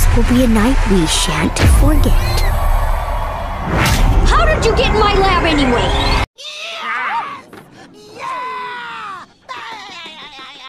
will be a night we shan't forget. How did you get in my lab anyway?